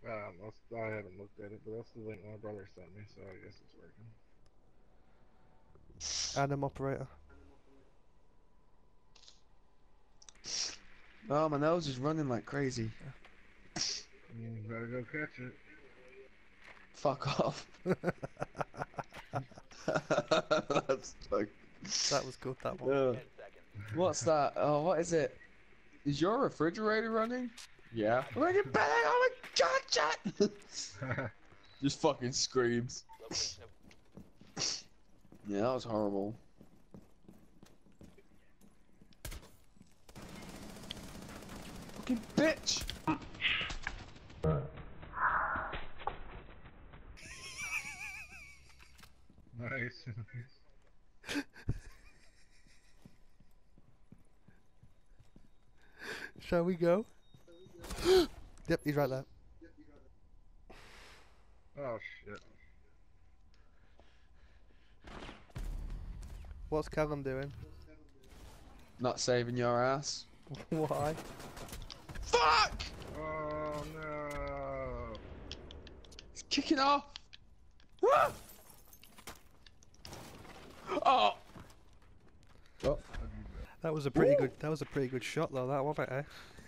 I haven't looked at it, but that's the link my brother sent me, so I guess it's working. Adam operator. Oh, my nose is running like crazy. You better go catch it. Fuck off. That's like... That was good, that one. Yeah. What's that? Oh, what is it? Is your refrigerator running? Yeah. When you bang, oh my god, chat! Just fucking screams. Yeah, that was horrible. Fucking bitch! Nice. Shall we go? Yep, he's right there. Oh shit. What's Callum doing? Not saving your ass. Why? Fuck! Oh no. It's kicking off! Ah! Oh! Oh. That was a pretty good shot though, that wasn't it?